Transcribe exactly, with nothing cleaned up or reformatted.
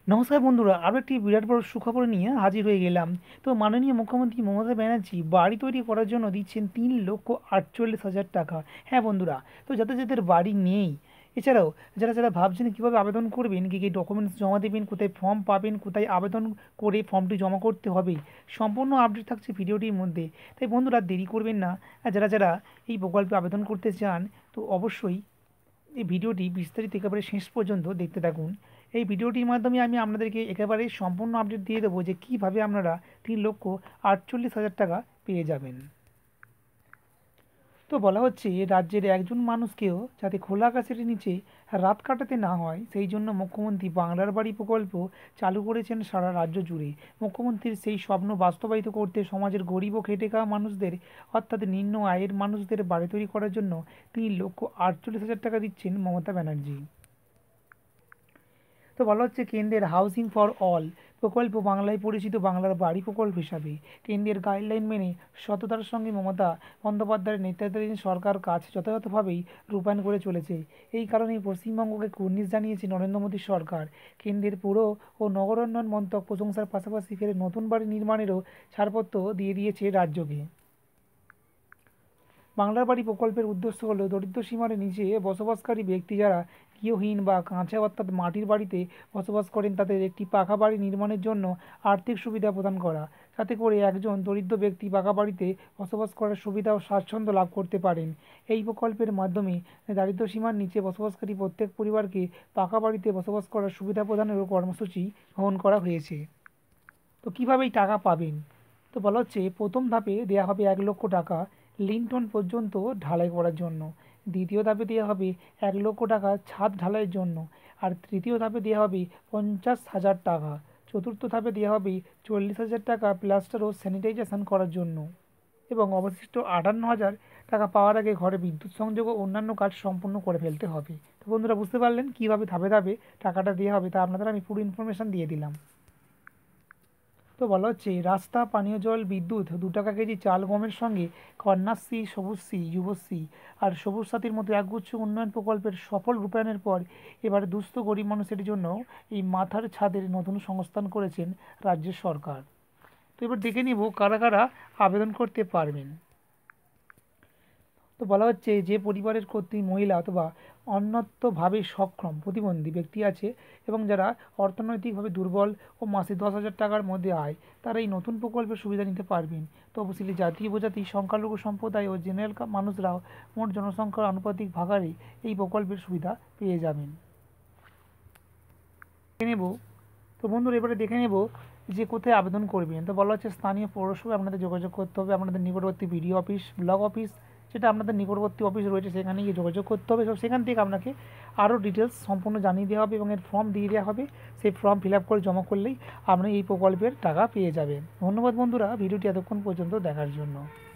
নমস্কার বন্ধুরা, আরও একটি বিরাট বড় সুখবর নিয়ে হাজির হয়ে গেলাম। তো মাননীয় মুখ্যমন্ত্রী মমতা ব্যানার্জি বাড়ি তৈরি করার জন্য দিচ্ছেন তিন লক্ষ আটচল্লিশ হাজার টাকা। হ্যাঁ বন্ধুরা, তো যাদের যাদের বাড়ি নেই, এছাড়াও যারা যারা ভাবছেন কীভাবে আবেদন করবেন, কী কী ডকুমেন্টস জমা দেবেন, কোথায় ফর্ম পাবেন, কোথায় আবেদন করে ফর্মটি জমা করতে হবে, সম্পূর্ণ আপডেট থাকছে ভিডিওটির মধ্যে। তাই বন্ধুরা দেরি করবেন না। আর যারা যারা এই প্রকল্পে আবেদন করতে চান, তো অবশ্যই এই ভিডিওটি বিস্তারিত একেবারে শেষ পর্যন্ত দেখতে থাকুন। এই ভিডিওটির মাধ্যমে আমি আপনাদেরকে একেবারে সম্পূর্ণ আপডেট দিয়ে দেবো যে কীভাবে আপনারা তিন লক্ষ আটচল্লিশ হাজার টাকা পেয়ে যাবেন। তো বলা হচ্ছে রাজ্যের একজন মানুষকেও যাতে খোলা আকাশের নিচে রাত কাটাতে না হয়, সেই জন্য মুখ্যমন্ত্রী বাংলার বাড়ি প্রকল্প চালু করেছেন সারা রাজ্য জুড়ে। মুখ্যমন্ত্রীর সেই স্বপ্ন বাস্তবায়িত করতে সমাজের গরিব ও খেটে খাওয়া মানুষদের, অর্থাৎ নিম্ন আয়ের মানুষদের বাড়ি তৈরি করার জন্য তিন লক্ষ আটচল্লিশ হাজার টাকা দিচ্ছেন মমতা ব্যানার্জি। তো বলা হচ্ছে কেন্দ্রের হাউসিং ফর অল প্রকল্প, বাংলায় পরিচিত বাংলার বাড়ি প্রকল্প হিসাবে কেন্দ্রের গাইডলাইন মেনে সততার সঙ্গে মমতা বন্দ্যোপাধ্যায়ের নেতৃত্বাধীন সরকার কাজ যথাযথভাবেই রূপায়ণ করে চলেছে। এই কারণেই পশ্চিমবঙ্গকে কুর্নিশ জানিয়েছে নরেন্দ্র মোদী সরকার। কেন্দ্রের পুর ও নগরোন্নয়ন মন্ত্রক প্রশংসার পাশাপাশি ফের নতুন বাড়ি নির্মাণেরও ছাড়পত্র দিয়ে দিয়েছে রাজ্যকে। বাংলার বাড়ি প্রকল্পের উদ্দেশ্য হল দরিদ্র সীমার নিচে বসবাসকারী ব্যক্তি যারা গৃহহীন বা কাঁচা অর্থাৎ মাটির বাড়িতে বসবাস করেন, তাদের একটি পাকা বাড়ি নির্মাণের জন্য আর্থিক সুবিধা প্রদান করা, যাতে করে একজন দরিদ্র ব্যক্তি পাকা বাড়িতে বসবাস করার সুবিধা ও স্বাচ্ছন্দ্য লাভ করতে পারেন। এই প্রকল্পের মাধ্যমে দারিদ্র সীমার নিচে বসবাসকারী প্রত্যেক পরিবারকে পাকা বাড়িতে বসবাস করার সুবিধা প্রদানেরও কর্মসূচি গ্রহণ করা হয়েছে। তো কীভাবে এই টাকা পাবেন? তো বলা হচ্ছে প্রথম ধাপে দেওয়া হবে এক লক্ষ টাকা লিন্টন পর্যন্ত ঢালাই করার জন্য। দ্বিতীয় ধাপে দেওয়া হবে এক লক্ষ টাকা ছাদ ঢালাইয়ের জন্য। আর তৃতীয় ধাপে দেওয়া হবে পঞ্চাশ হাজার টাকা। চতুর্থ ধাপে দেওয়া হবে চল্লিশ হাজার টাকা প্লাস্টার ও স্যানিটাইজেশন করার জন্য। এবং অবশিষ্ট আটান্ন হাজার টাকা পাওয়ার আগে ঘরে বিদ্যুৎ সংযোগ ও অন্যান্য কাজ সম্পূর্ণ করে ফেলতে হবে। তো বন্ধুরা বুঝতে পারলেন কীভাবে ধাপে ধাপে টাকাটা দেওয়া হবে, তা আপনাদের আমি পুরো ইনফরমেশান দিয়ে দিলাম। তো বলা হচ্ছে রাস্তা, পানীয় জল, বিদ্যুৎ, দু টাকা কেজি চাল গমের সঙ্গে কন্যাশ্রী, সবুজশ্রী, যুবশ্রী আর সবুজ সাথীর মতো একগুচ্ছ উন্নয়ন প্রকল্পের সফল রূপায়ণের পর এবার দুস্থ গরিব মানুষের জন্য এই মাথার ছাদের নতুন সংস্থান করেছেন রাজ্যের সরকার। তো এবার দেখে নিব কারা কারা আবেদন করতে পারবেন। তো বলা হচ্ছে যে পরিবারের কর্তৃ মহিলা অথবা অন্যত্রভাবে সক্ষম প্রতিবন্ধী ব্যক্তি আছে এবং যারা অর্থনৈতিকভাবে দুর্বল ও মাসে দশ হাজার টাকার মধ্যে আয়, তারা এই নতুন প্রকল্পের সুবিধা নিতে পারবেন। তপশিলি জাতি, উপজাতি, সংখ্যালঘু সম্প্রদায় ও জেনারেল মানুষরাও মোট জনসংখ্যার আনুপাতিক ভাগারে এই প্রকল্পের সুবিধা পেয়ে যাবেন। দেখে নেব। তো বন্ধুরা এবারে দেখে নেব যে কোথায় আবেদন করবেন। তো বলা হচ্ছে স্থানীয় পৌরসভায় আপনাদের যোগাযোগ করতে হবে। আপনাদের নিকটবর্তী বিডিও অফিস, ব্লক অফিস, যেটা আপনাদের নিকটবর্তী অফিস রয়েছে সেখানে গিয়ে যোগাযোগ করতে হবে। সব সেখান থেকে আপনাকে আরও ডিটেলস সম্পূর্ণ জানিয়ে দেওয়া হবে এবং এর ফর্ম দিয়ে দেওয়া হবে। সেই ফর্ম ফিল আপ করে জমা করলেই আপনি এই প্রকল্পের টাকা পেয়ে যাবেন। ধন্যবাদ বন্ধুরা ভিডিওটি এতক্ষণ পর্যন্ত দেখার জন্য।